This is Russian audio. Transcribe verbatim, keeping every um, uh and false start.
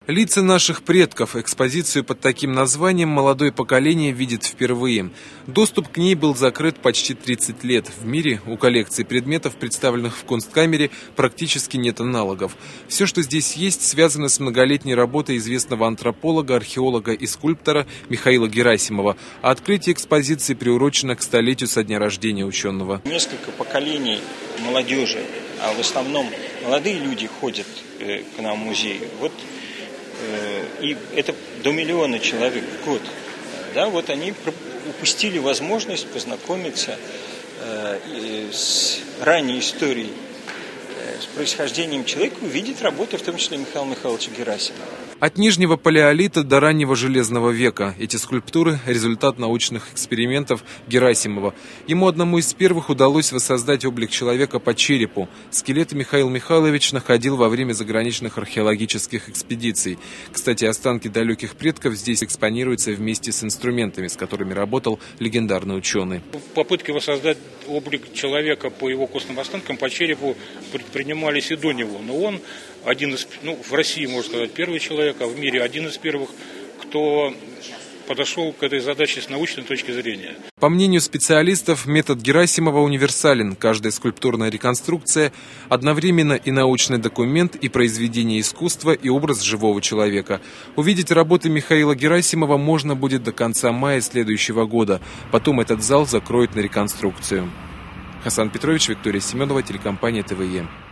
Лица наших предков. Экспозицию под таким названием молодое поколение видит впервые. Доступ к ней был закрыт почти тридцать лет. В мире у коллекции предметов, представленных в Кунсткамере, практически нет аналогов. Все, что здесь есть, связано с многолетней работой известного антрополога, археолога и скульптора Михаила Герасимова. А открытие экспозиции приурочено к столетию со дня рождения ученого. Несколько поколений молодежи, а в основном молодые люди ходят к нам в музей. Вот и это до миллиона человек в год. Да, вот они упустили возможность познакомиться э, с ранней историей, э, с происхождением человека, увидеть работы, в том числе Михаила Михайловича Герасимова. От нижнего палеолита до раннего железного века. Эти скульптуры – результат научных экспериментов Герасимова. Ему одному из первых удалось воссоздать облик человека по черепу. Скелеты Михаил Михайлович находил во время заграничных археологических экспедиций. Кстати, останки далеких предков здесь экспонируются вместе с инструментами, с которыми работал легендарный ученый. Попытки воссоздать облик человека по его костным останкам, по черепу, предпринимались и до него. Но он один из, ну, в России, можно сказать, первый человек, а в мире один из первых, кто подошел к этой задаче с научной точки зрения. По мнению специалистов, метод Герасимова универсален. Каждая скульптурная реконструкция одновременно и научный документ, и произведение искусства, и образ живого человека. Увидеть работы Михаила Герасимова можно будет до конца мая следующего года. Потом этот зал закроют на реконструкцию. Хасан Петрович, Виктория Семенова, телекомпания ТВЕ.